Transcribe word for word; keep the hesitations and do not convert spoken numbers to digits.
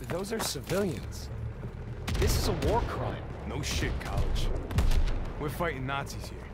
those are civilians. This is a war crime. No shit, College. We're fighting Nazis here.